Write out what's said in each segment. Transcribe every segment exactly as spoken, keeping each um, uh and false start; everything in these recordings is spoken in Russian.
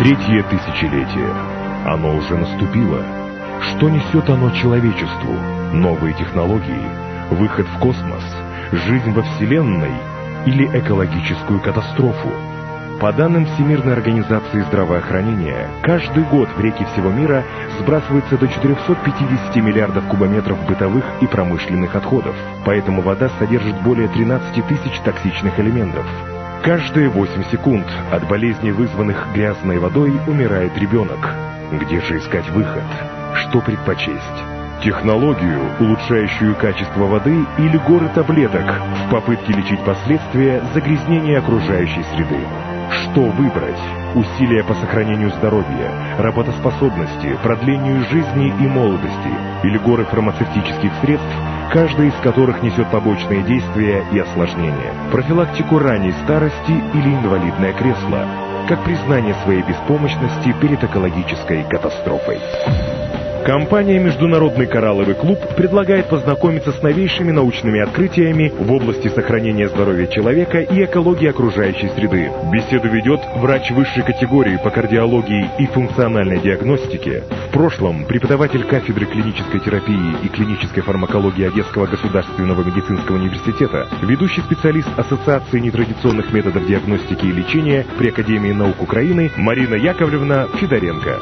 Третье тысячелетие. Оно уже наступило. Что несет оно человечеству? Новые технологии? Выход в космос? Жизнь во Вселенной? Или экологическую катастрофу? По данным Всемирной организации здравоохранения, каждый год в реки всего мира сбрасывается до четырехсот пятидесяти миллиардов кубометров бытовых и промышленных отходов. Поэтому вода содержит более тринадцати тысяч токсичных элементов. Каждые восемь секунд от болезней, вызванных грязной водой, умирает ребенок. Где же искать выход? Что предпочесть? Технологию, улучшающую качество воды, или горы таблеток в попытке лечить последствия загрязнения окружающей среды? Что выбрать? Усилия по сохранению здоровья, работоспособности, продлению жизни и молодости, или горы фармацевтических средств, каждая из которых несет побочные действия и осложнения? Профилактику ранней старости или инвалидное кресло? Как признание своей беспомощности перед экологической катастрофой. Компания «Международный коралловый клуб» предлагает познакомиться с новейшими научными открытиями в области сохранения здоровья человека и экологии окружающей среды. Беседу ведет врач высшей категории по кардиологии и функциональной диагностике, в прошлом преподаватель кафедры клинической терапии и клинической фармакологии Одесского государственного медицинского университета, ведущий специалист Ассоциации нетрадиционных методов диагностики и лечения при Академии наук Украины Марина Яковлевна Федоренко.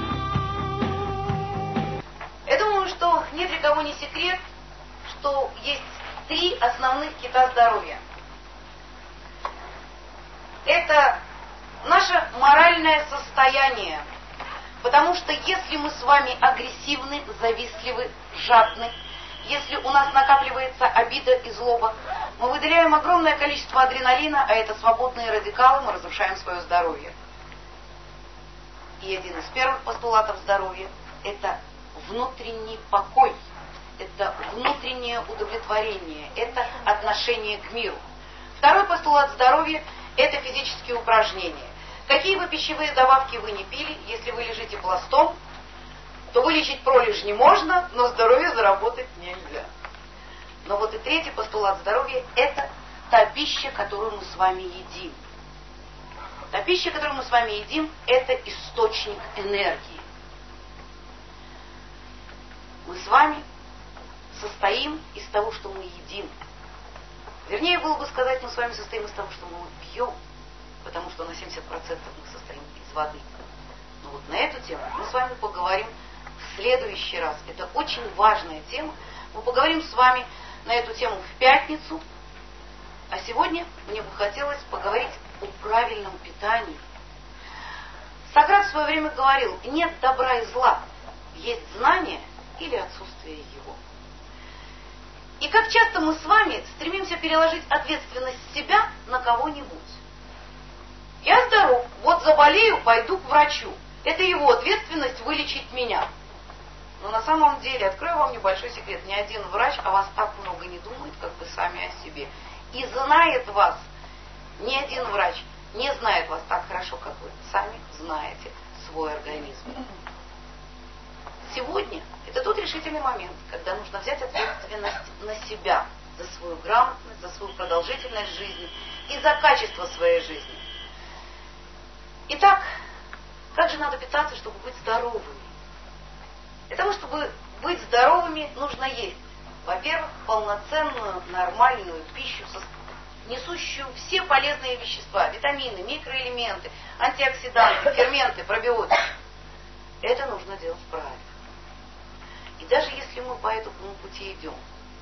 Что есть три основных кита здоровья. Это наше моральное состояние. Потому что если мы с вами агрессивны, завистливы, жадны, если у нас накапливается обида и злоба, мы выделяем огромное количество адреналина, а это свободные радикалы, мы разрушаем свое здоровье. И один из первых постулатов здоровья – это внутренний покой. Это внутреннее удовлетворение, это отношение к миру. Второй постулат здоровья – это физические упражнения. Какие бы пищевые добавки вы ни пили, если вы лежите пластом, то вылечить пролежни можно, но здоровье заработать нельзя. Но вот и третий постулат здоровья – это та пища, которую мы с вами едим. Та пища, которую мы с вами едим, это источник энергии. Мы с вами состоим из того, что мы едим. Вернее, было бы сказать, мы с вами состоим из того, что мы пьем, потому что на семьдесят процентов мы состоим из воды. Но вот на эту тему мы с вами поговорим в следующий раз. Это очень важная тема. Мы поговорим с вами на эту тему в пятницу. А сегодня мне бы хотелось поговорить о правильном питании. Сократ в свое время говорил: нет добра и зла, есть знание или отсутствие его. И как часто мы с вами стремимся переложить ответственность себя на кого-нибудь. Я здоров, вот заболею, пойду к врачу. Это его ответственность вылечить меня. Но на самом деле, открою вам небольшой секрет, ни один врач о вас так много не думает, как вы сами о себе. И знает вас, ни один врач не знает вас так хорошо, как вы сами знаете свой организм. Сегодня это тот решительный момент, когда нужно взять ответственность на себя, за свою грамотность, за свою продолжительность жизни и за качество своей жизни. Итак, как же надо питаться, чтобы быть здоровыми? Для того, чтобы быть здоровыми, нужно есть, во-первых, полноценную, нормальную пищу, несущую все полезные вещества, витамины, микроэлементы, антиоксиданты, ферменты, пробиотики. Это нужно делать правильно. И даже если мы по этому пути идем,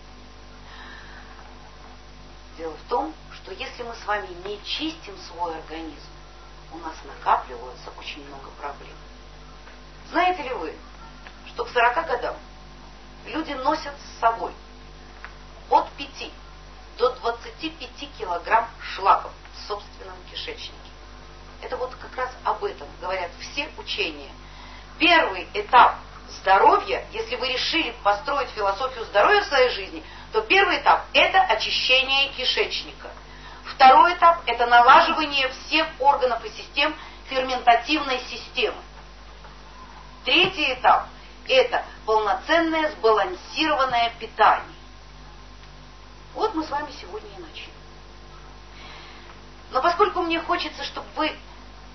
дело в том, что если мы с вами не чистим свой организм, у нас накапливается очень много проблем. Знаете ли вы, что к сорока годам люди носят с собой от пяти до двадцати пяти килограмм шлаков в собственном кишечнике? Это вот как раз об этом говорят все учения. Первый этап здоровья, если вы решили построить философию здоровья в своей жизни, то первый этап – это очищение кишечника. Второй этап – это налаживание всех органов и систем ферментативной системы. Третий этап – это полноценное сбалансированное питание. Вот мы с вами сегодня и начнем. Но поскольку мне хочется, чтобы вы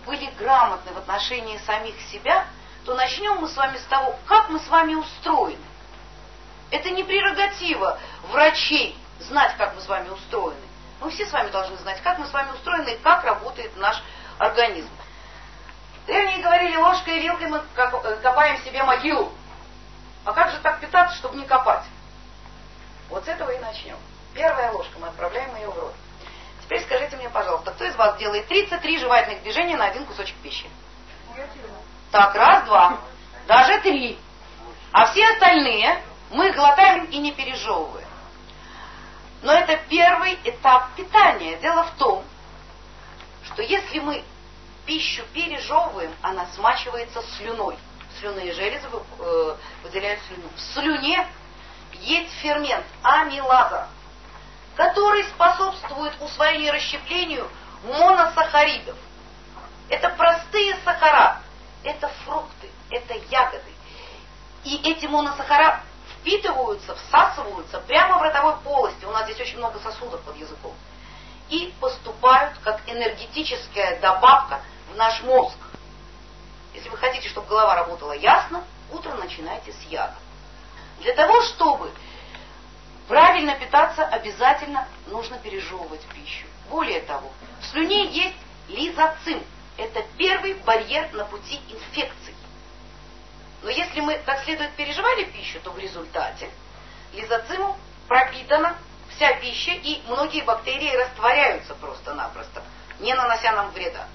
были грамотны в отношении самих себя, то начнем мы с вами с того, как мы с вами устроены. Это не прерогатива врачей знать, как мы с вами устроены. Мы все с вами должны знать, как мы с вами устроены и как работает наш организм. Древние говорили, ложкой и вилкой мы копаем себе могилу. А как же так питаться, чтобы не копать? Вот с этого и начнем. Первая ложка, мы отправляем ее в рот. Теперь скажите мне, пожалуйста, кто из вас делает тридцать три жевательных движения на один кусочек пищи? Так, раз, два, даже три. А все остальные мы глотаем и не пережевываем. Но это первый этап питания. Дело в том, что если мы пищу пережевываем, она смачивается слюной. Слюнные железы выделяют слюну. В слюне есть фермент амилаза, который способствует усвоению и расщеплению моносахаридов. Это простые сахара, это фрукты, это ягоды. И эти моносахара впитываются, всасываются прямо в ротовой полости. У нас здесь очень много сосудов под языком. И поступают как энергетическая добавка в наш мозг. Если вы хотите, чтобы голова работала ясно, утром начинайте с ягод. Для того, чтобы правильно питаться, обязательно нужно пережевывать пищу. Более того, в слюне есть лизоцим. Это первый барьер на пути инфекций. Но если мы как следует переживали пищу, то в результате лизоцимом пропитана вся пища, и многие бактерии растворяются просто-напросто, не нанося нам вреда.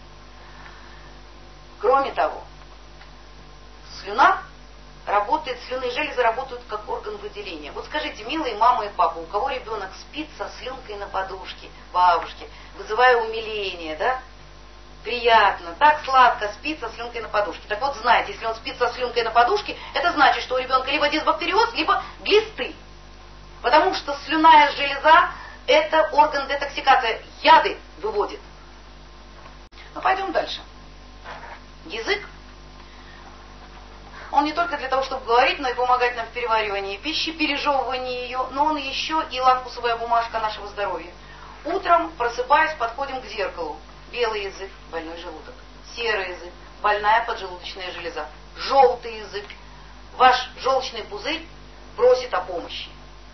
Кроме того, слюна работает, слюнные железы работают как орган выделения. Вот скажите, милые мама и папа, у кого ребенок спит со слюнкой на подушке, бабушки, вызывая умиление, да? Приятно, так сладко спит со слюнкой на подушке. Так вот, знаете, если он спит со слюнкой на подушке, это значит, что у ребенка либо дисбактериоз, либо глисты. Потому что слюнная железа – это орган детоксикации, яды выводит. Ну, пойдем дальше. Язык, он не только для того, чтобы говорить, но и помогать нам в переваривании пищи, пережевывании ее, но он еще и лакмусовая бумажка нашего здоровья. Утром, просыпаясь, подходим к зеркалу. Белый язык – больной желудок. Серый язык – больная поджелудочная железа. Желтый язык – ваш желчный пузырь просит о помощи.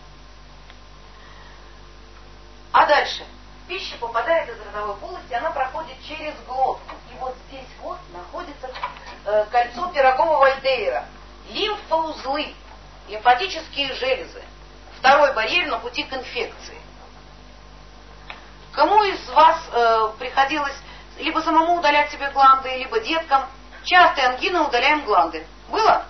А дальше пища попадает из ротовой полости, она проходит через глотку. И вот здесь вот находится э, кольцо Пирогова-Вальдейра. Лимфоузлы, лимфатические железы. Второй барьер на пути к инфекции. Кому из вас э, приходилось либо самому удалять себе гланды, либо деткам? Частые ангины удаляем гланды. Было?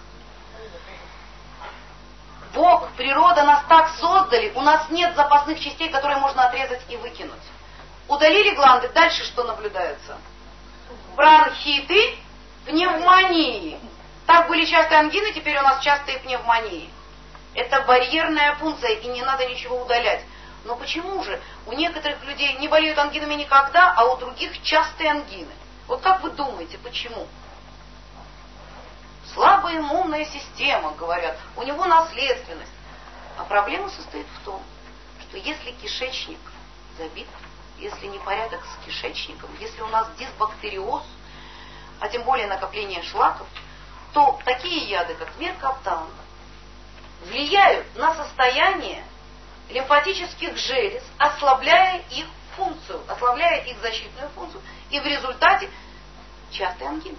Бог, природа нас так создали, у нас нет запасных частей, которые можно отрезать и выкинуть. Удалили гланды, дальше что наблюдается? Бронхиты, пневмонии. Так были частые ангины, теперь у нас частые пневмонии. Это барьерная функция, и не надо ничего удалять. Но почему же у некоторых людей не болеют ангинами никогда, а у других частые ангины? Вот как вы думаете, почему? Слабая иммунная система, говорят, у него наследственность. А проблема состоит в том, что если кишечник забит, если непорядок с кишечником, если у нас дисбактериоз, а тем более накопление шлаков, то такие яды, как меркаптан, влияют на состояние лимфатических желез, ослабляя их функцию, ослабляя их защитную функцию, и в результате частые ангины.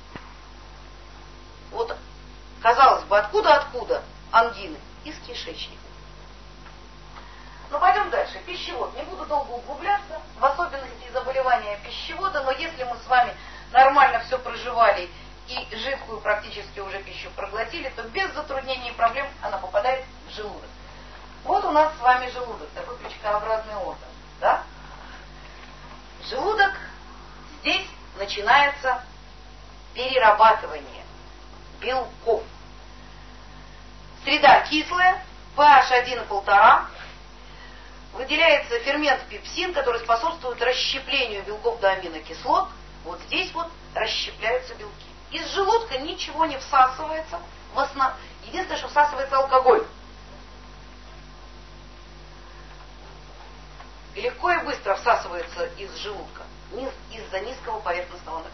Вот, казалось бы, откуда-откуда ангины? Из кишечника. Ну, пойдем дальше. Пищевод. Не буду долго углубляться в особенности заболевания пищевода, но если мы с вами нормально все проживали и жидкую практически уже пищу проглотили, то без затруднений и проблем она попадает в желудок. Вот у нас с вами желудок, такой крючкообразный орган. Да? Желудок, здесь начинается перерабатывание белков. Среда кислая, pH один и пять, выделяется фермент пепсин, который способствует расщеплению белков до аминокислот. Вот здесь вот расщепляются белки. Из желудка ничего не всасывается. В основ... Единственное, что всасывается алкоголь. И легко и быстро всасывается из желудка из-за низкого поверхностного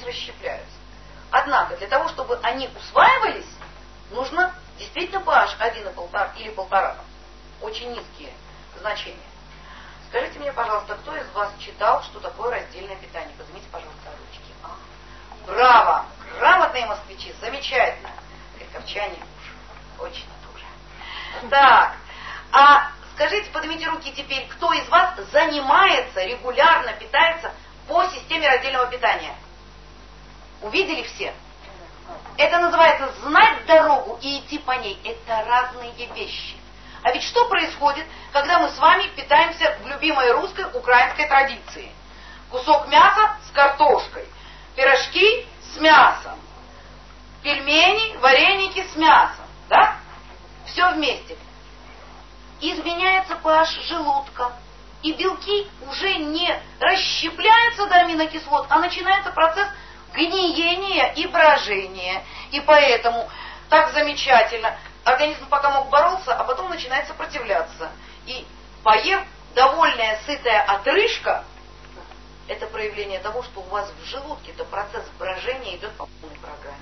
расщепляются. Однако для того, чтобы они усваивались, нужно действительно pH один и полтора или полтора. Очень низкие значения. Скажите мне, пожалуйста, кто из вас читал, что такое раздельное питание? Поднимите, пожалуйста, ручки. А? Браво! Грамотные москвичи, замечательно. Харьковчане уж очень тоже. Так, а скажите, поднимите руки теперь, кто из вас занимается, регулярно питается по системе раздельного питания? Увидели все? Это называется знать дорогу и идти по ней. Это разные вещи. А ведь что происходит, когда мы с вами питаемся в любимой русской, украинской традиции? Кусок мяса с картошкой, пирожки с мясом, пельмени, вареники с мясом, да? Все вместе. Изменяется pH желудка, и белки уже не расщепляются до аминокислот, а начинается процесс гниения и брожения. И поэтому так замечательно, организм пока мог бороться, а потом начинает сопротивляться. И поев, довольная, сытая отрыжка, это проявление того, что у вас в желудке-то процесс брожения идет по полной программе.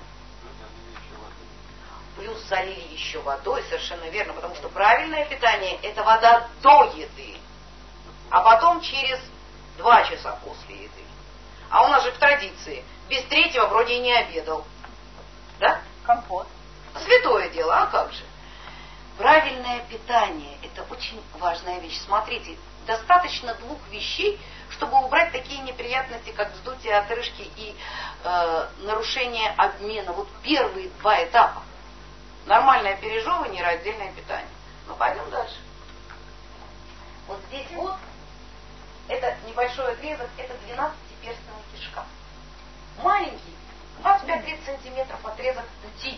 Плюс залили еще водой, совершенно верно, потому что правильное питание – это вода до еды, а потом через два часа после еды. А у нас же в традиции без третьего вроде и не обедал. Да? Компот. Святое дело, а как же? Правильное питание – это очень важная вещь. Смотрите, достаточно двух вещей, чтобы убрать такие неприятности, как вздутие отрыжки и э, нарушение обмена. Вот первые два этапа. Нормальное пережевывание и раздельное питание. Ну, пойдем дальше. Вот здесь вот, это небольшой отрезок, это двенадцатиперстная кишка. Маленький, двадцать пять тридцать сантиметров отрезок пути.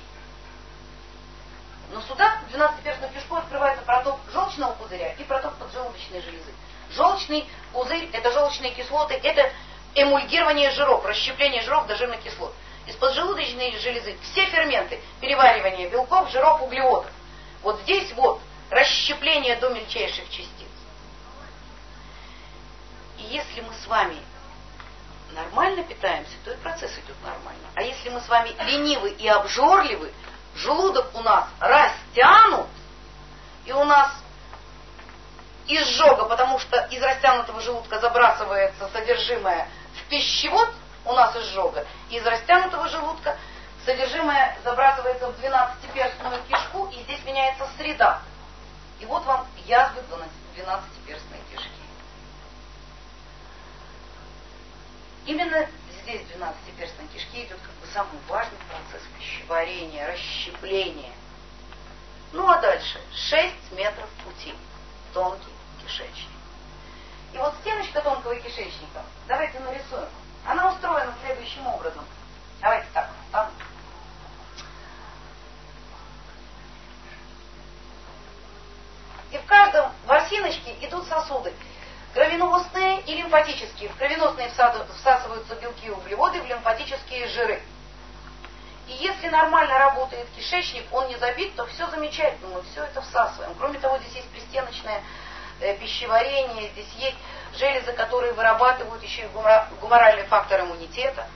Но сюда, в двенадцатиперстную кишку, открывается проток желчного пузыря и проток поджелудочной железы. Желчный пузырь, это желчные кислоты, это эмульгирование жиров, расщепление жиров до жирных кислот. Из поджелудочной железы все ферменты, переваривание белков, жиров, углеводов. Вот здесь вот расщепление до мельчайших частиц. И если мы с вами нормально питаемся, то и процесс идет нормально. А если мы с вами ленивы и обжорливы, желудок у нас растянут, и у нас изжога, потому что из растянутого желудка забрасывается содержимое в пищевод, у нас изжога, и из растянутого желудка содержимое забрасывается в двенадцатиперстную кишку, и здесь меняется среда. И вот вам язвы двенадцатиперстной кишки. Именно здесь, в двенадцатиперстной кишке, идет как бы самый важный процесс пищеварения, расщепления. Ну а дальше шесть метров пути. Тонкий кишечник. И вот стеночка тонкого кишечника, давайте нарисуем. Она устроена следующим образом. Давайте так, там. И в каждом ворсиночке идут сосуды. Кровеносные и лимфатические. В кровеносные всасываются белки и углеводы, в лимфатические жиры. И если нормально работает кишечник, он не забит, то все замечательно, мы все это всасываем. Кроме того, здесь есть пристеночное э, пищеварение, здесь есть железы, которые вырабатывают еще и гуморальный фактор иммунитета.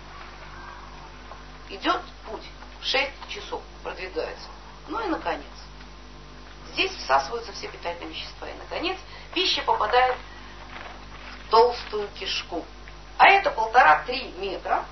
Идет путь, шесть часов продвигается. Ну и наконец, здесь всасываются все питательные вещества. И наконец, пища попадает в толстую кишку. А это полтора-три метра.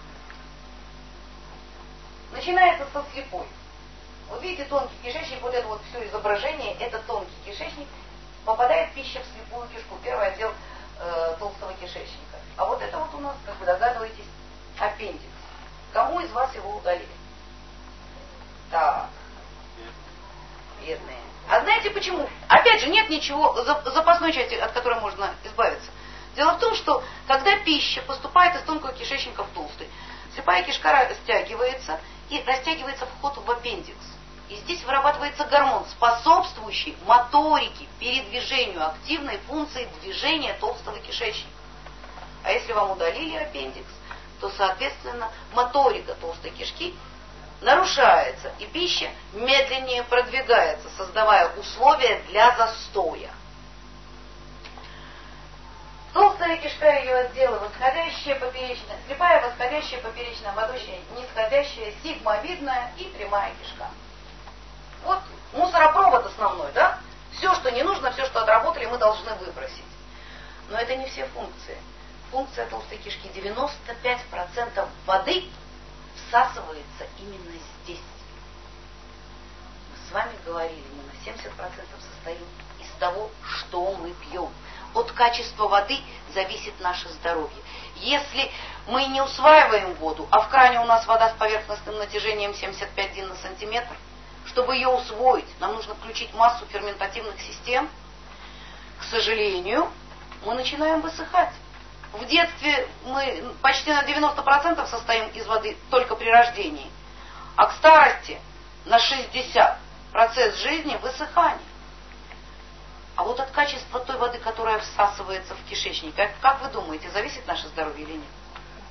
Начинается со слепой. Вот видите, тонкий кишечник, вот это вот все изображение, это тонкий кишечник, попадает пища в слепую кишку, первый отдел э, толстого кишечника. А вот это вот у нас, как вы догадываетесь, аппендикс. Кому из вас его удалили? Так. Бедные. А знаете почему? Опять же, нет ничего запасной части, от которой можно избавиться. Дело в том, что когда пища поступает из тонкого кишечника в толстый, слепая кишка растягивается, и растягивается вход в аппендикс. И здесь вырабатывается гормон, способствующий моторике, передвижению, активной функции движения толстого кишечника. А если вам удалили аппендикс, то, соответственно, моторика толстой кишки нарушается, и пища медленнее продвигается, создавая условия для застоя. Толстая кишка и ее отделы, восходящая поперечная, слепая, восходящая поперечная, ободочная, нисходящая, сигмовидная и прямая кишка. Вот мусоропровод основной, да? Все, что не нужно, все, что отработали, мы должны выбросить. Но это не все функции. Функция толстой кишки. девяносто пять процентов воды всасывается именно здесь. Мы с вами говорили, мы на семьдесят процентов состоим из того, что мы пьем. От качества воды зависит наше здоровье. Если мы не усваиваем воду, а в кране у нас вода с поверхностным натяжением семьдесят пять дин на сантиметр, чтобы ее усвоить, нам нужно включить массу ферментативных систем. К сожалению, мы начинаем высыхать. В детстве мы почти на девяносто процентов состоим из воды только при рождении, а к старости на шестьдесят процентов процесс жизни высыхания. А вот от качества той воды, которая всасывается в кишечник, как, как вы думаете, зависит наше здоровье или нет?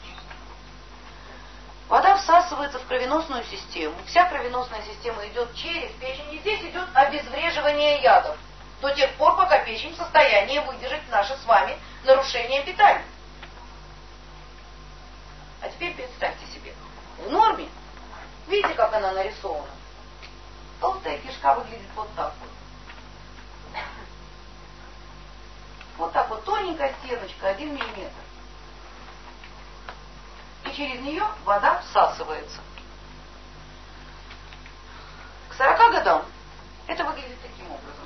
Вода всасывается в кровеносную систему. Вся кровеносная система идет через печень, и здесь идет обезвреживание ядов до тех пор, пока печень в состоянии выдержать наше с вами нарушение питания. А теперь представьте себе, в норме, видите, как она нарисована? Толстая кишка выглядит вот так вот. Вот так вот тоненькая стеночка, один миллиметр. И через нее вода всасывается. К сорока годам это выглядит таким образом.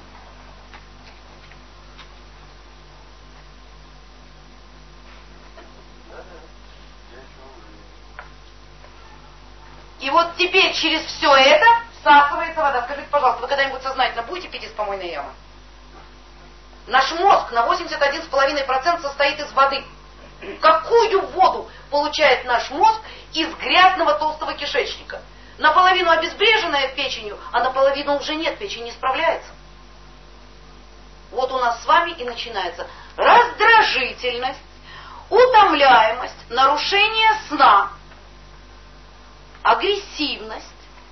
И вот теперь через все это всасывается вода. Скажите, пожалуйста, вы когда-нибудь сознательно будете пить из помойной ямы? Наш мозг на восемьдесят один целых пять десятых процента состоит из воды. Какую воду получает наш мозг из грязного толстого кишечника? Наполовину обезбреженная печенью, а наполовину уже нет, печень не справляется. Вот у нас с вами и начинается раздражительность, утомляемость, нарушение сна, агрессивность,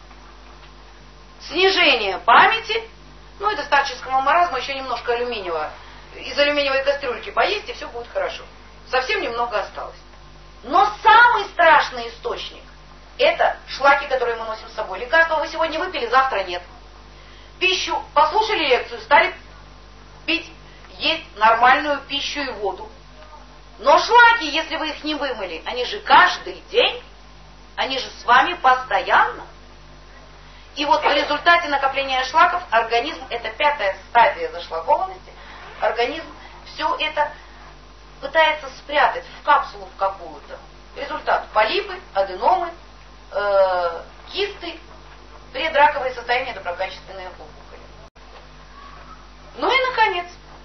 снижение памяти, ну и до старческого маразма еще немножко алюминиевого. Из алюминиевой кастрюльки поесть, и все будет хорошо. Совсем немного осталось. Но самый страшный источник – это шлаки, которые мы носим с собой. Лекарства вы сегодня выпили, завтра нет. Пищу, послушали лекцию, стали пить, есть нормальную пищу и воду. Но шлаки, если вы их не вымыли, они же каждый день, они же с вами постоянно. И вот в результате накопления шлаков организм, это пятая стадия зашлакованности, организм все это пытается спрятать в капсулу в какую-то. Результат – полипы, аденомы, э, кисты, предраковые состояния, доброкачественные опухоли. Ну и, наконец,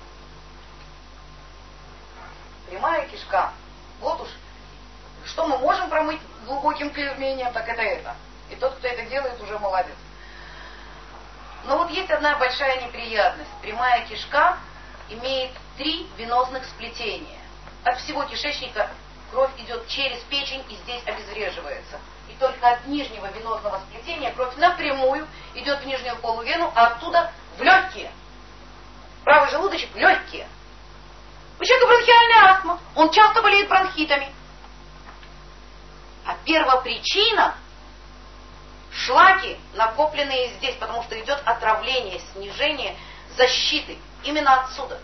прямая кишка. Вот уж, что мы можем промыть глубоким клеймением, так это это. И тот, кто это делает, уже молодец. Но вот есть одна большая неприятность. Прямая кишка имеет три венозных сплетения. От всего кишечника кровь идет через печень и здесь обезвреживается. И только от нижнего венозного сплетения кровь напрямую идет в нижнюю полувену, а оттуда в легкие. Правый желудочек в легкие. У человека бронхиальная астма. Он часто болеет бронхитами. А первопричина – шлаки, накопленные здесь, потому что идет отравление, снижение защиты. Именно отсюда.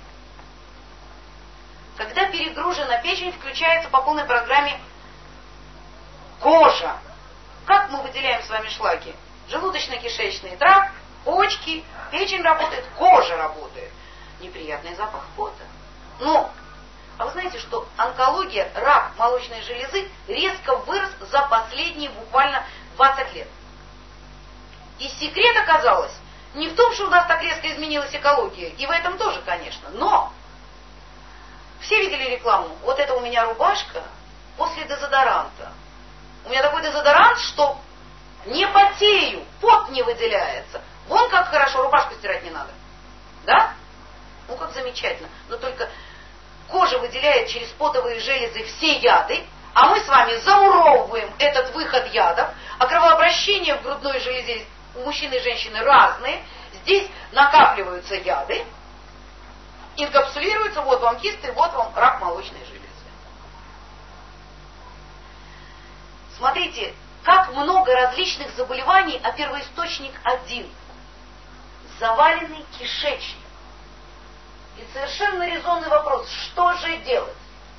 Когда перегружена печень, включается по полной программе кожа. Как мы выделяем с вами шлаки? Желудочно-кишечный тракт, почки, печень работает, кожа работает. Неприятный запах пота. Но, а вы знаете, что онкология, рак молочной железы резко вырос за последние буквально двадцать лет. И секрет оказалось не в том, что у нас так резко изменилась экология, и в этом тоже, конечно, но все видели рекламу, вот это у меня рубашка после дезодоранта. У меня такой дезодорант, что не потею, пот не выделяется. Вон как хорошо, рубашку стирать не надо. Да? Ну как замечательно. Но только кожа выделяет через потовые железы все яды, а мы с вами замуровываем этот выход ядов, а кровообращение в грудной железе у мужчин и женщины разные. Здесь накапливаются яды, инкапсулируется, вот вам кисты, вот вам рак молочной железы. Смотрите, как много различных заболеваний, а первоисточник один. Заваленный кишечник. И совершенно резонный вопрос, что же делать?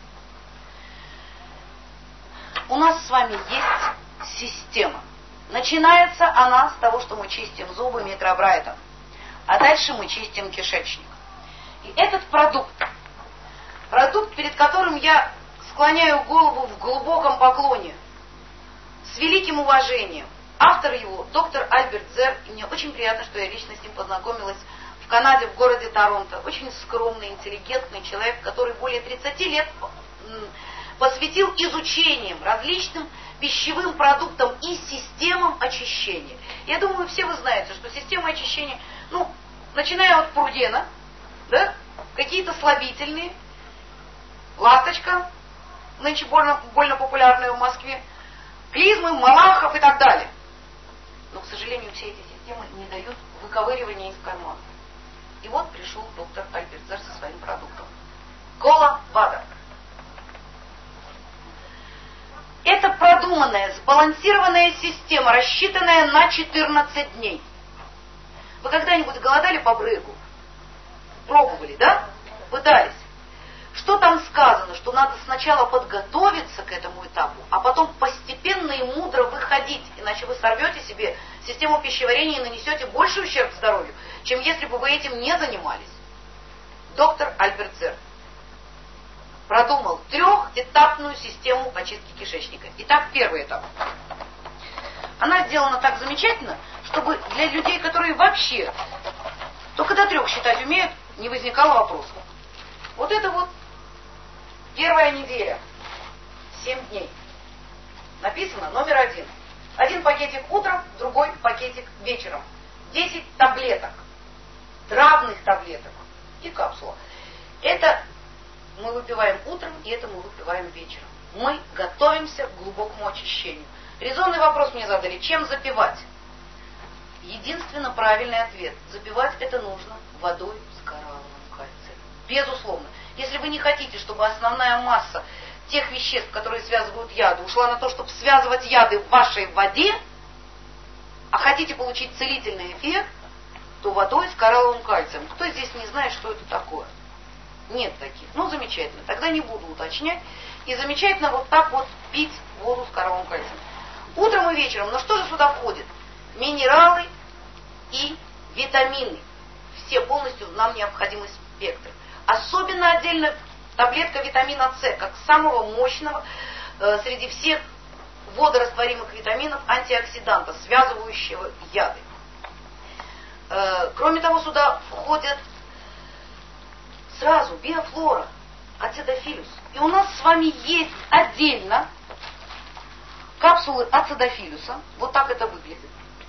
У нас с вами есть система. Начинается она с того, что мы чистим зубы микробрайтом, а дальше мы чистим кишечник. И этот продукт, продукт, перед которым я склоняю голову в глубоком поклоне, с великим уважением. Автор его доктор Альберт Зер, и мне очень приятно, что я лично с ним познакомилась в Канаде, в городе Торонто. Очень скромный, интеллигентный человек, который более тридцати лет посвятил изучениям различным пищевым продуктам и системам очищения. Я думаю, все вы знаете, что система очищения, ну, начиная от Прудена, да, какие-то слабительные, ласточка, нынче больно, больно популярная в Москве, клизмы, Малахов и так далее. Но, к сожалению, все эти системы не дают выковыривания из кармана. И вот пришел доктор Альберт Зер со своим продуктом. Кола Вада. Это продуманная, сбалансированная система, рассчитанная на четырнадцать дней. Вы когда-нибудь голодали по брыгу? Пробовали, да? Пытались. Что там сказано? Что надо сначала подготовиться к этому этапу, а потом постепенно и мудро выходить, иначе вы сорвете себе систему пищеварения и нанесете больший ущерб здоровью, чем если бы вы этим не занимались. Доктор Альберт Зер продумал трехэтапную систему очистки кишечника. Итак, первый этап. Она сделана так замечательно, чтобы для людей, которые вообще только до трех считать умеют, не возникало вопросов. Вот это вот первая неделя, семь дней. Написано номер один. Один пакетик утром, другой пакетик вечером. десять таблеток, травных таблеток и капсула. Это мы выпиваем утром, и это мы выпиваем вечером. Мы готовимся к глубокому очищению. Резонный вопрос мне задали, чем запивать? Единственно правильный ответ. Запивать это нужно водой с коралловым кальцием. Безусловно. Если вы не хотите, чтобы основная масса тех веществ, которые связывают яды, ушла на то, чтобы связывать яды в вашей воде, а хотите получить целительный эффект, то водой с коралловым кальцием. Кто здесь не знает, что это такое? Нет таких. Ну, замечательно. Тогда не буду уточнять. И замечательно вот так вот пить воду с коралловым кальцием. Утром и вечером. Но что же сюда входит? Минералы и витамины. Все полностью нам необходимый спектр. Особенно отдельно таблетка витамина С, как самого мощного э, среди всех водорастворимых витаминов антиоксиданта, связывающего яды. Э, кроме того, сюда входят сразу биофлора, ацидофилус. И у нас с вами есть отдельно капсулы ацидофилуса. Вот так это выглядит.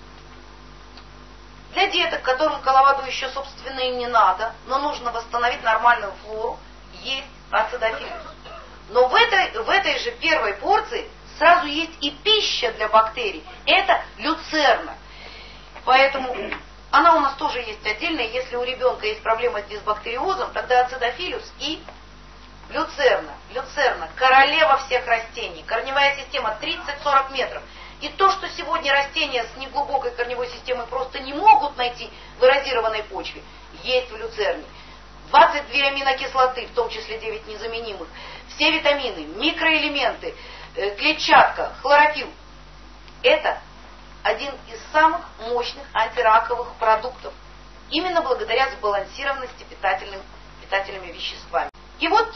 Для деток, которым коловаду еще, собственно, и не надо, но нужно восстановить нормальную флору, есть ацидофилус. Но в этой, в этой же первой порции сразу есть и пища для бактерий. Это люцерна. Поэтому она у нас тоже есть отдельная. Если у ребенка есть проблема с дисбактериозом, тогда ацидофилус и люцерна. Люцерна – королева всех растений. Корневая система тридцать-сорок метров. И то, что сегодня растения с неглубокой корневой системой просто не могут найти в эрозированной почве, есть в люцерне. двадцать две аминокислоты, в том числе девять незаменимых. Все витамины, микроэлементы, клетчатка, хлорофилл. Это один из самых мощных антираковых продуктов. Именно благодаря сбалансированности питательным, питательными веществами. И вот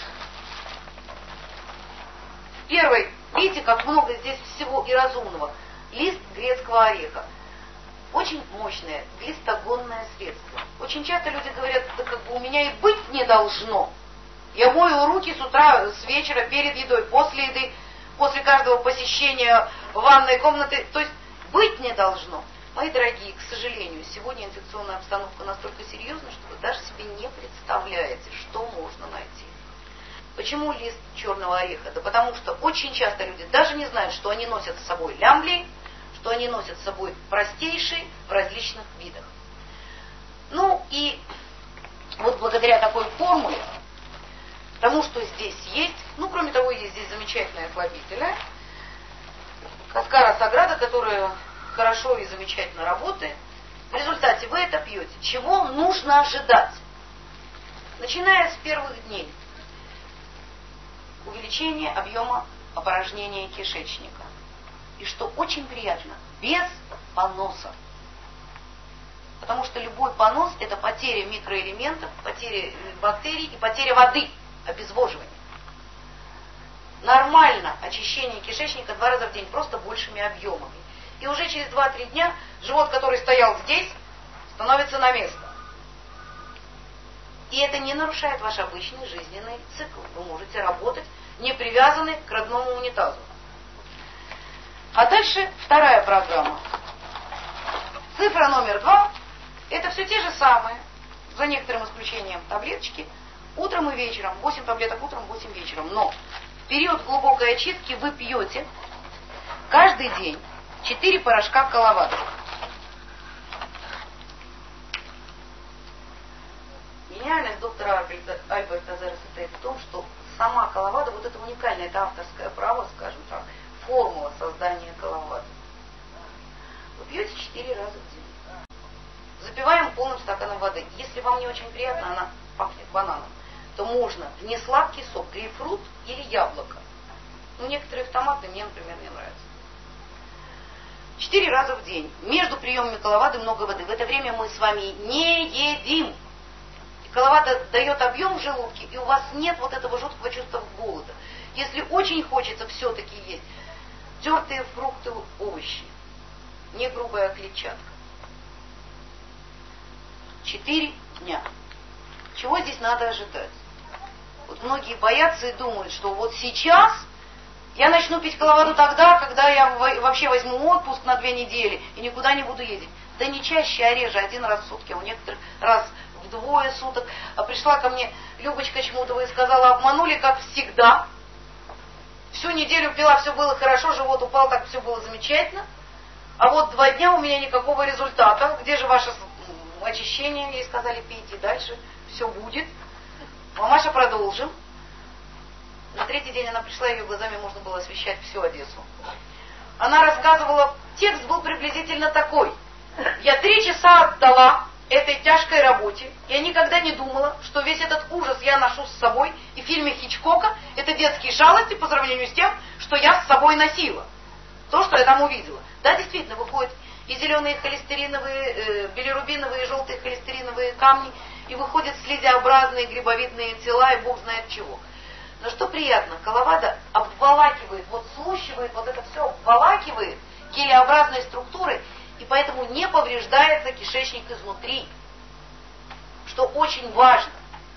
первый, видите, как много здесь всего и разумного. Лист грецкого ореха. Очень мощное глистогонное средство. Очень часто люди говорят, да как бы у меня и быть не должно. Я мою руки с утра, с вечера, перед едой, после еды, после каждого посещения ванной комнаты. То есть быть не должно. Мои дорогие, к сожалению, сегодня инфекционная обстановка настолько серьезна, что вы даже себе не представляете, что можно найти. Почему лист черного ореха? Да потому что очень часто люди даже не знают, что они носят с собой лямблии, что они носят с собой простейшие в различных видах. Ну и вот благодаря такой формуле, тому, что здесь есть, ну, кроме того, есть здесь замечательное слабительное, Каскара Саграда, которая хорошо и замечательно работает. В результате вы это пьете. Чего нужно ожидать? Начиная с первых дней. Увеличение объема опорожнения кишечника. И что очень приятно, без поносов. Потому что любой понос – это потеря микроэлементов, потеря бактерий и потеря воды, обезвоживание. Нормально очищение кишечника два раза в день, просто большими объемами. И уже через два-три дня живот, который стоял здесь, становится на место. И это не нарушает ваш обычный жизненный цикл. Вы можете работать, не привязаны к родному унитазу. А дальше вторая программа. Цифра номер два. Это все те же самые, за некоторым исключением таблеточки, утром и вечером. восемь таблеток утром, восемь вечером. Но в период глубокой очистки вы пьете каждый день четыре порошка коловады. Гениальность доктора Альберта, Альберта Азара состоит в том, что сама коловада, вот это уникальное, это авторское право, скажем так, формула создания коловады. Вы пьете четыре раза в день. Запиваем полным стаканом воды. Если вам не очень приятно, она пахнет бананом, то можно в несладкий сок, грейпфрут или яблоко. Ну, некоторые в томаты, мне, например, не нравятся. Четыре раза в день. Между приемами коловады много воды. В это время мы с вами не едим. Коловада дает объем в желудке, и у вас нет вот этого жуткого чувства голода. Если очень хочется все-таки есть тертые фрукты, овощи, не грубая клетчатка. Четыре дня. Чего здесь надо ожидать? Вот многие боятся и думают, что вот сейчас я начну пить коловаду тогда, когда я вообще возьму отпуск на две недели и никуда не буду ездить. Да не чаще, а реже, один раз в сутки, а у некоторых раз в двое суток. А пришла ко мне Любочка Чмутова и сказала, обманули, как всегда. Всю неделю пила, все было хорошо, живот упал, так все было замечательно. А вот два дня у меня никакого результата. Где же ваше очищение? Ей сказали, пейте дальше, все будет. Мамаша, продолжим. На третий день она пришла, ее глазами можно было освещать всю Одессу. Она рассказывала, текст был приблизительно такой. Я три часа отдала этой тяжкой работе. Я никогда не думала, что весь этот ужас я ношу с собой. И в фильме Хичкока это детские шалости по сравнению с тем, что я с собой носила. То, что я там увидела. Да, действительно, выходят и зеленые холестериновые, э, билирубиновые, и желтые холестериновые камни, и выходят слизеобразные грибовидные тела, и бог знает чего. Но что приятно, коловада обволакивает, вот слущивает, вот это все обволакивает гелеобразной структурой, и поэтому не повреждается кишечник изнутри, что очень важно.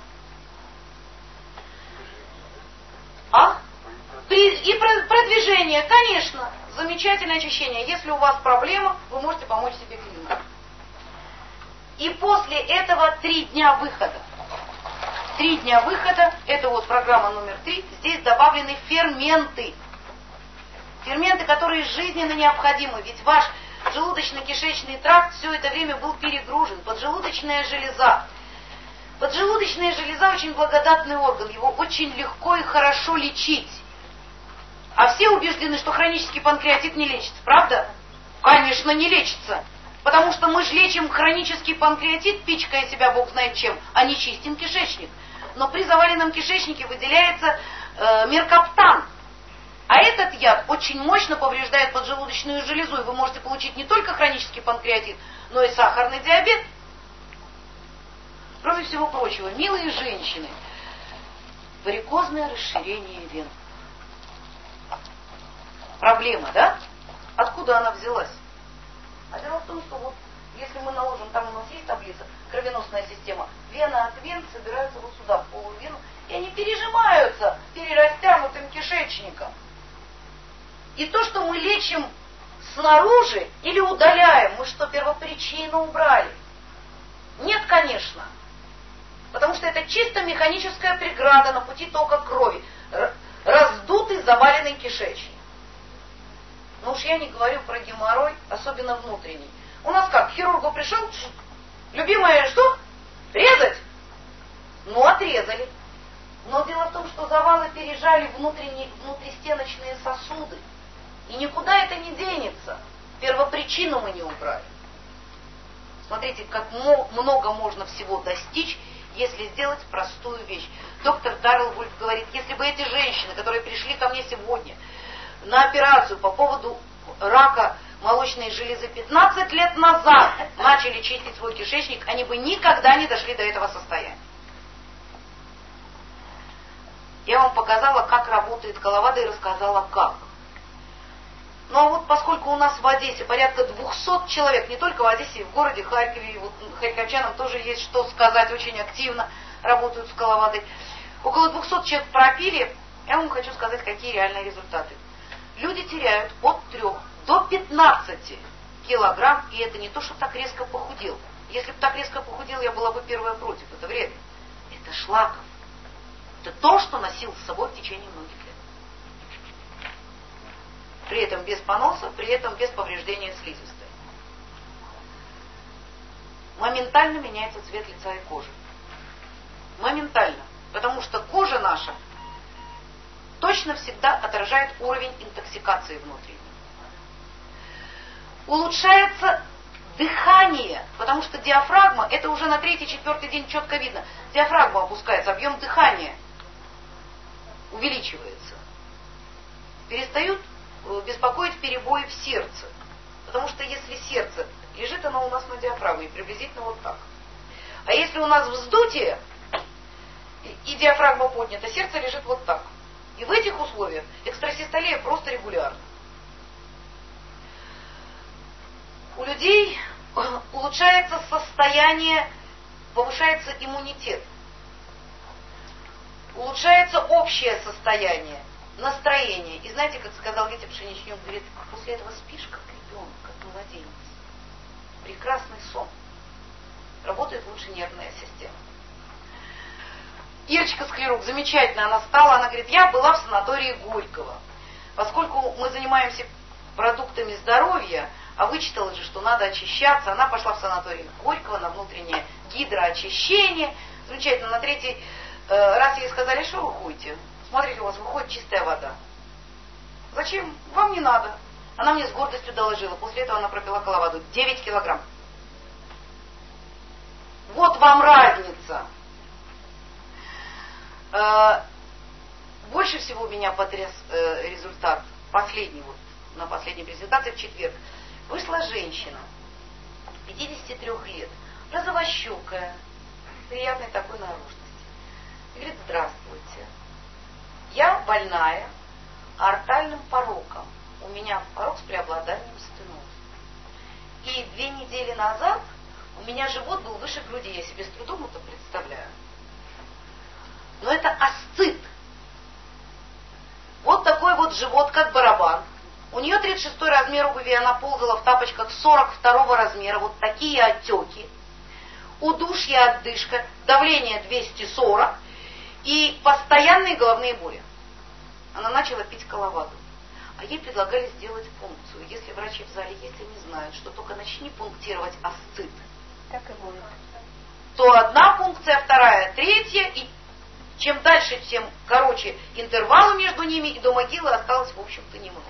А? И продвижение, конечно, замечательное очищение. Если у вас проблема, вы можете помочь себе клинике. И после этого три дня выхода. Три дня выхода, это вот программа номер три, здесь добавлены ферменты. Ферменты, которые жизненно необходимы, ведь ваш желудочно-кишечный тракт все это время был перегружен. Поджелудочная железа. Поджелудочная железа очень благодатный орган, его очень легко и хорошо лечить. А все убеждены, что хронический панкреатит не лечится, правда? Конечно, не лечится. Потому что мы же лечим хронический панкреатит, пичкая себя бог знает чем, а не чистим кишечник. Но при заваленном кишечнике выделяется э, меркаптан. А этот яд очень мощно повреждает поджелудочную железу, и вы можете получить не только хронический панкреатит, но и сахарный диабет. Кроме всего прочего, милые женщины, варикозное расширение вен. Проблема, да? Откуда она взялась? А дело в том, что вот если мы наложим, там у нас есть таблица, кровеносная система, вена от вен собираются вот сюда, в полувену, и они пережимаются перерастянутым кишечником. И то, что мы лечим снаружи или удаляем, мы что, первопричину убрали? Нет, конечно. Потому что это чисто механическая преграда на пути тока крови. Раздутый, заваленный кишечник. Но уж я не говорю про геморрой, особенно внутренний. У нас как, к хирургу пришел, любимое что? Резать? Ну, отрезали. Но дело в том, что завалы пережали внутренние, внутристеночные сосуды. И никуда это не денется. Первопричину мы не убрали. Смотрите, как много можно всего достичь, если сделать простую вещь. Доктор Даррелл Вульф говорит, если бы эти женщины, которые пришли ко мне сегодня на операцию по поводу рака молочной железы пятнадцать лет назад начали чистить свой кишечник, они бы никогда не дошли до этого состояния. Я вам показала, как работает Коловада и рассказала, как. Ну а вот поскольку у нас в Одессе порядка двухсот человек, не только в Одессе, и в городе Харькове, и вот харьковчанам тоже есть что сказать, очень активно работают с Коловадой. Около двухсот человек пропили, я вам хочу сказать, какие реальные результаты. Люди теряют от трёх до пятнадцати килограмм, и это не то, что так резко похудел. Если бы так резко похудел, я была бы первая против, это вредно. Это Шлаков. Это то, что носил с собой в течение многих лет. При этом без поноса, при этом без повреждения слизистой. Моментально меняется цвет лица и кожи. Моментально. Потому что кожа наша точно всегда отражает уровень интоксикации внутренней. Улучшается дыхание, потому что диафрагма, это уже на третий-четвертый день четко видно, диафрагма опускается, объем дыхания увеличивается. Перестают беспокоить перебои в сердце. Потому что если сердце, лежит оно у нас на диафрагме, приблизительно вот так. А если у нас вздутие, и диафрагма поднята, сердце лежит вот так. И в этих условиях экстрасистолия просто регулярна. У людей улучшается состояние, повышается иммунитет. Улучшается общее состояние, настроение. И знаете, как сказал Витя Пшеничнюк, говорит, после этого спишь как ребенок, как младенец. Прекрасный сон. Работает лучше нервная система. Ирочка Склерук, замечательно она стала, она говорит, я была в санатории Горького. Поскольку мы занимаемся продуктами здоровья, а вычитала же, что надо очищаться, она пошла в санаторий Горького на внутреннее гидроочищение. Замечательно, на третий э, раз ей сказали, что вы ходите? Смотрите, у вас выходит чистая вода. Зачем? Вам не надо. Она мне с гордостью доложила. После этого она пропила Коловаду. девять килограмм. Вот вам разница. Э, больше всего меня потряс э, результат. Последний, вот, на последней презентации в четверг. Вышла женщина, пятидесяти трёх лет, розовощекая, приятной такой наружности. И говорит, здравствуйте, я больная артальным пороком. У меня порок с преобладанием стеноза. И две недели назад у меня живот был выше груди, я себе с трудом это представляю. Но это асцит. Вот такой вот живот, как барабан. У нее тридцать шестой размер обуви, она ползала в тапочках сорок второго размера, вот такие отеки, удушье, отдышка, давление двести сорок и постоянные головные боли. Она начала пить Коловаду, а ей предлагали сделать пункцию. Если врачи в зале есть, они знают, что только начни пунктировать асцит, так и будет. То одна пункция, вторая, третья, и чем дальше, тем короче интервалы между ними, и до могилы осталось, в общем-то, немного.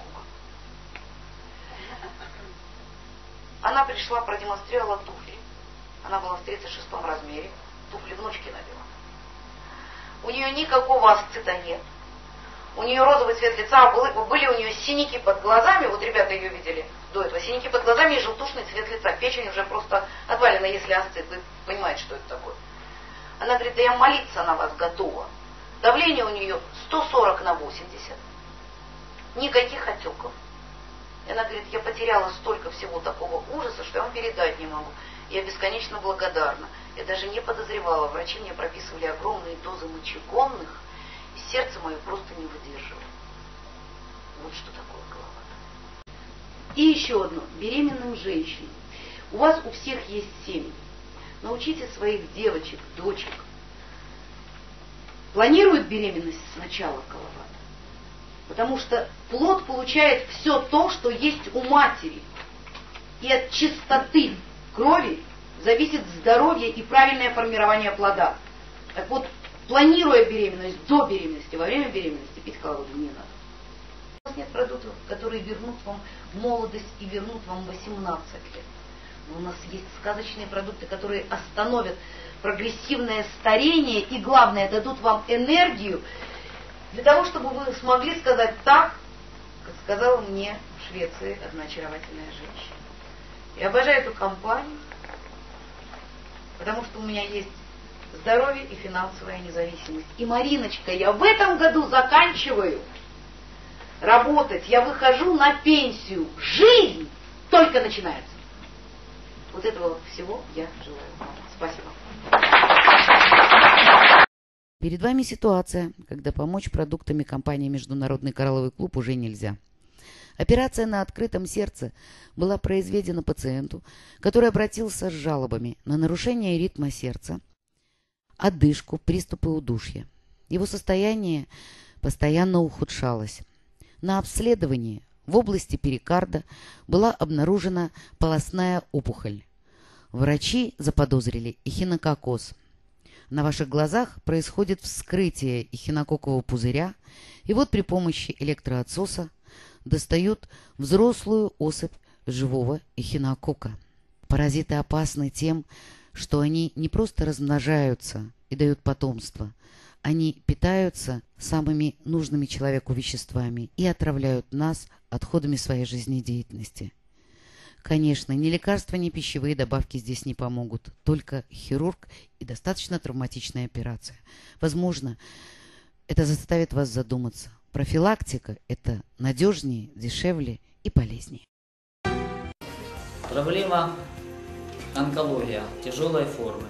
Она пришла, продемонстрировала туфли. Она была в тридцать шестом размере. Туфли в ножки надела. У нее никакого асцита нет. У нее розовый цвет лица, были, были у нее синяки под глазами. Вот ребята ее видели до этого. Синяки под глазами и желтушный цвет лица. Печень уже просто отвалена, если асцит. Вы понимаете, что это такое. Она говорит, да я молиться на вас готова. Давление у нее сто сорок на восемьдесят. Никаких отеков. И она говорит, я потеряла столько всего такого ужаса, что я вам передать не могу. Я бесконечно благодарна. Я даже не подозревала. Врачи мне прописывали огромные дозы мочегонных, и сердце мое просто не выдерживало. Вот что такое Коловада. И еще одно. Беременным женщинам. У вас у всех есть семьи. Научите своих девочек, дочек. Планируют беременность сначала Коловада. Потому что плод получает все то, что есть у матери. И от чистоты крови зависит здоровье и правильное формирование плода. Так вот, планируя беременность, до беременности, во время беременности пить колоду не надо. У нас нет продуктов, которые вернут вам молодость и вернут вам восемнадцать лет. Но у нас есть сказочные продукты, которые остановят прогрессивное старение и, главное, дадут вам энергию для того, чтобы вы смогли сказать так, как сказала мне в Швеции одна очаровательная женщина. Я обожаю эту компанию, потому что у меня есть здоровье и финансовая независимость. И, Мариночка, я в этом году заканчиваю работать, я выхожу на пенсию. Жизнь только начинается. Вот этого вот всего я желаю вам. Спасибо. Перед вами ситуация, когда помочь продуктами компании «Международный коралловый клуб» уже нельзя. Операция на открытом сердце была произведена пациенту, который обратился с жалобами на нарушение ритма сердца, одышку, приступы удушья. Его состояние постоянно ухудшалось. На обследовании в области перикарда была обнаружена полостная опухоль. Врачи заподозрили эхинококоз. На ваших глазах происходит вскрытие эхинококкового пузыря, и вот при помощи электроотсоса достают взрослую особь живого эхинококка. Паразиты опасны тем, что они не просто размножаются и дают потомство, они питаются самыми нужными человеку веществами и отравляют нас отходами своей жизнедеятельности. Конечно, ни лекарства, ни пищевые добавки здесь не помогут, только хирург и достаточно травматичная операция. Возможно, это заставит вас задуматься. Профилактика – это надежнее, дешевле и полезнее. Проблема онкология тяжелой формы.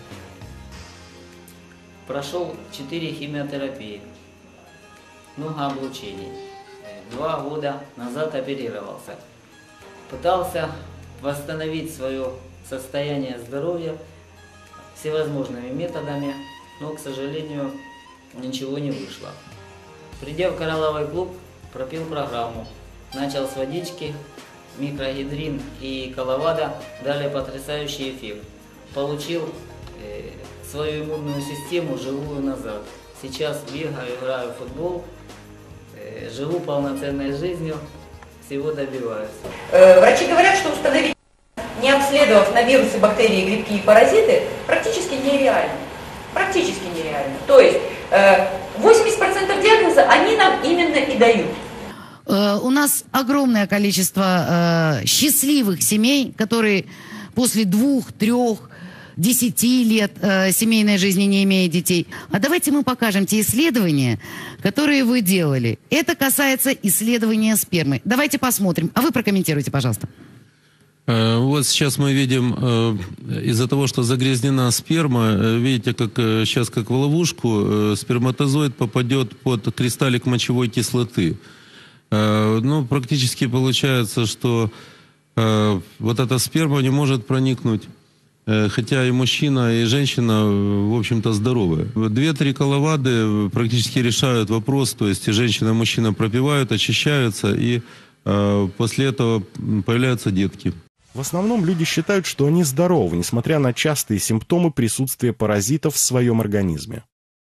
Прошел четыре химиотерапии, много облучений. Два года назад оперировался. Пытался восстановить свое состояние здоровья всевозможными методами, но, к сожалению, ничего не вышло. Придя в коралловый клуб, пропил программу. Начал с водички, микрогидрин и коловада дали потрясающий эффект. Получил э, свою иммунную систему живую назад. Сейчас бегаю, играю в футбол, э, живу полноценной жизнью, всего добиваюсь. Э, врачи говорят, что установить, не обследовав на вирусы, бактерии, грибки и паразиты, практически нереально. Практически нереально. То есть э, восемьдесят процентов диагноза они нам именно и дают. У нас огромное количество э, счастливых семей, которые после двух, трех, десяти лет э, семейной жизни не имея детей. А давайте мы покажем те исследования, которые вы делали. Это касается исследования спермы. Давайте посмотрим. А вы прокомментируйте, пожалуйста. Вот сейчас мы видим, из-за того, что загрязнена сперма, видите, как сейчас как в ловушку, сперматозоид попадет под кристаллик мочевой кислоты. Ну, практически получается, что вот эта сперма не может проникнуть, хотя и мужчина, и женщина, в общем-то, здоровы. Две-три коловады практически решают вопрос, то есть и женщина, и мужчина пропивают, очищаются, и после этого появляются детки. В основном люди считают, что они здоровы, несмотря на частые симптомы присутствия паразитов в своем организме.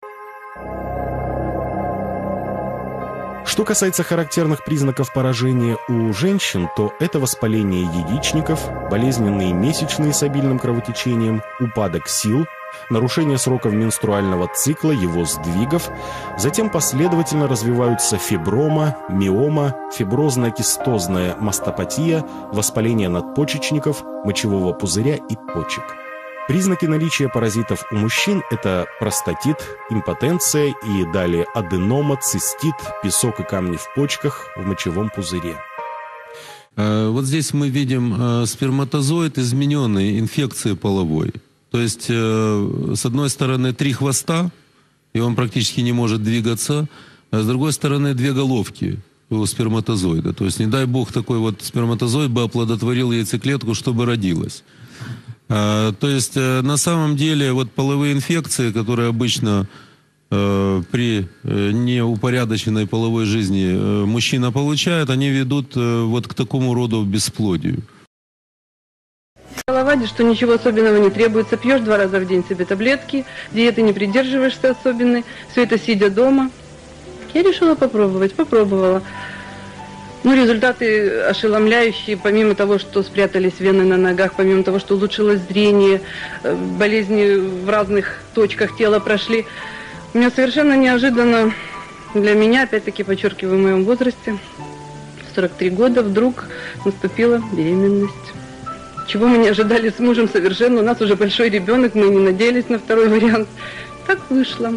Что касается характерных признаков поражения у женщин, то это воспаление яичников, болезненные месячные с обильным кровотечением, упадок сил, нарушение сроков менструального цикла, его сдвигов, затем последовательно развиваются фиброма, миома, фиброзно-кистозная мастопатия, воспаление надпочечников, мочевого пузыря и почек. Признаки наличия паразитов у мужчин – это простатит, импотенция и далее аденома, цистит, песок и камни в почках, в мочевом пузыре. Вот здесь мы видим сперматозоид, измененный инфекцией половой. То есть, с одной стороны, три хвоста, и он практически не может двигаться, а с другой стороны, две головки у сперматозоида. То есть, не дай бог, такой вот сперматозоид бы оплодотворил яйцеклетку, чтобы родилась. То есть, на самом деле, вот половые инфекции, которые обычно при неупорядоченной половой жизни мужчина получает, они ведут вот к такому роду бесплодию. Голова рекомендовать, что ничего особенного не требуется. Пьешь два раза в день себе таблетки, диеты не придерживаешься особенной, все это сидя дома. Я решила попробовать, попробовала. Ну, результаты ошеломляющие, помимо того, что спрятались вены на ногах, помимо того, что улучшилось зрение, болезни в разных точках тела прошли. У меня совершенно неожиданно для меня, опять-таки подчеркиваю, в моем возрасте, сорок три года, вдруг наступила беременность. Чего мы не ожидали с мужем совершенно. У нас уже большой ребенок, мы не надеялись на второй вариант. Так вышло.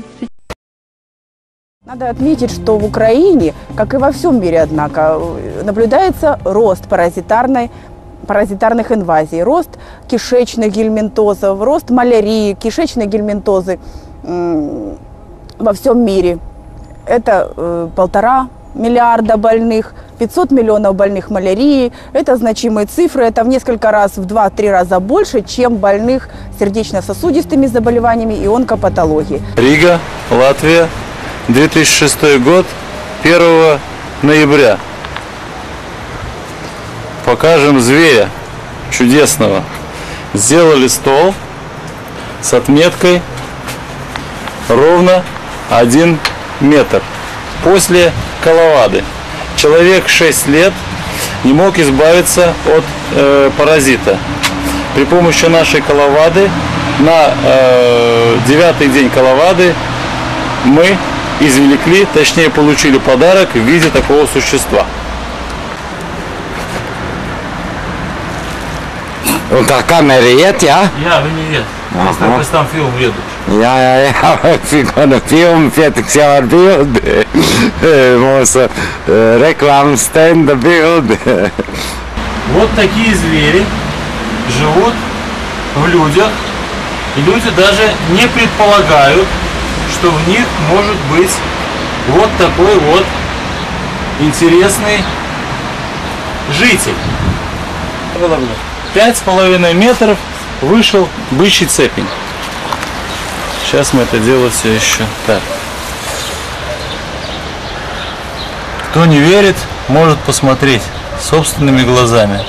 Надо отметить, что в Украине, как и во всем мире, однако, наблюдается рост паразитарной, паразитарных инвазий, рост кишечных гельминтозов, рост малярии, кишечной гельминтозы э, во всем мире. Это э, полтора миллиарда больных, пятьсот миллионов больных малярией. Это значимые цифры, это в несколько раз, в два-три раза больше, чем больных сердечно-сосудистыми заболеваниями и онкопатологией. Рига, Латвия. две тысячи шестой год, первого ноября. Покажем зверя чудесного. Сделали стол с отметкой ровно один метр. После коловады. Человек шесть лет не мог избавиться от э, паразита. При помощи нашей коловады на э, девятый день коловады мы извлекли, точнее получили подарок в виде такого существа. Un kā kamera iet, jā? Jā, viņi iet. Mēs tam pēc tam filmu ieduši. Jā, jā, jā, kāda filma pietiks jau ar bildi. Mūsu reklāmas stenda bildi. Вот такие звери живут в людях, и люди даже не предполагают, что в них может быть вот такой вот интересный житель. Пять с половиной метров вышел бычий цепень. Сейчас мы это делаем все еще так. Кто не верит, может посмотреть собственными глазами.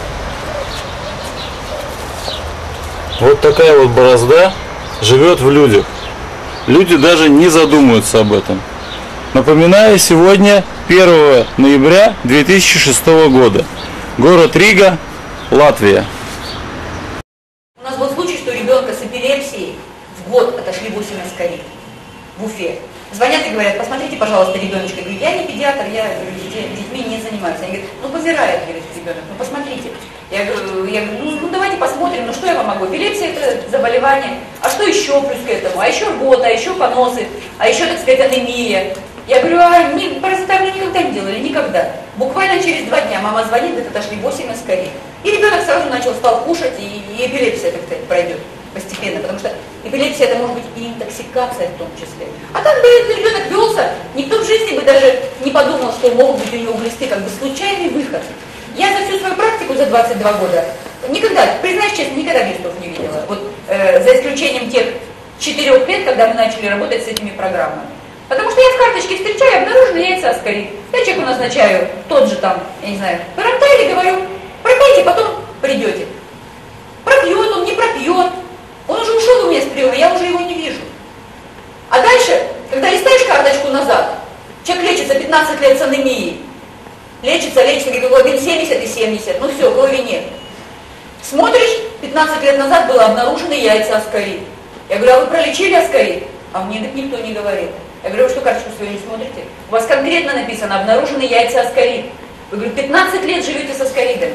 Вот такая вот борозда живет в людях. Люди даже не задумываются об этом. Напоминаю, сегодня первого ноября две тысячи шестого года. Город Рига, Латвия. У нас был случай, что у ребенка с эпилепсией в год отошли восемь аскорид в Уфе. Звонят и говорят: посмотрите, пожалуйста, ребеночка. Я говорю: я не педиатр, я говорю, детьми не занимаюсь. Они говорят: ну помирает, говорит, ребенок, ну посмотрите. Я говорю, я говорю ну, ну давайте посмотрим, ну что я вам могу. Эпилепсия — это заболевание, а что еще плюс к этому? А еще рвота, а еще поносы, а еще, так сказать, анемия. Я говорю: а не, паразитарную никогда не делали, никогда. Буквально через два дня мама звонит, говорит, отошли восемь аскорид. И ребенок сразу начал, стал кушать, и, и эпилепсия, так сказать, пройдет постепенно, потому что эпилепсия — это может быть и интоксикация в том числе. А так бы этот ребенок велся, никто в жизни бы даже не подумал, что могут быть у него глисты, как бы случайный выход. Я за всю свою практику, за двадцать два года, никогда, признаюсь честно, никогда глистов не видела. Вот, э, за исключением тех четырех лет, когда мы начали работать с этими программами. Потому что я в карточке встречаю, обнаружены яйца аскорид. Я человеку назначаю тот же там, я не знаю, парантайль, говорю: пропейте, потом придете. Пропьет он, не пропьет. Он уже ушел у меня с приема, я уже его не вижу. А дальше, когда листаешь карточку назад, человек лечится пятнадцать лет с анемией. Лечится, лечится, говорит, глобин семьдесят и семьдесят, ну все, крови нет. Смотришь, пятнадцать лет назад было обнаружены яйца аскорид. Я говорю: а вы пролечили аскорид? А мне так никто не говорит. Я говорю: вы что, карточку свою не смотрите? У вас конкретно написано: обнаружены яйца аскорид. Вы, говорю, пятнадцать лет живете с аскоридами.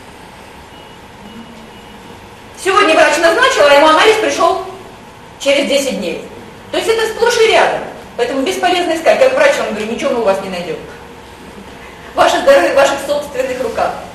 Сегодня врач назначил, а ему анализ пришел через десять дней. То есть это сплошь и рядом. Поэтому бесполезно искать. Как врач вам говорю: ничего мы у вас не найдем. Ваше здоровье в ваших собственных руках.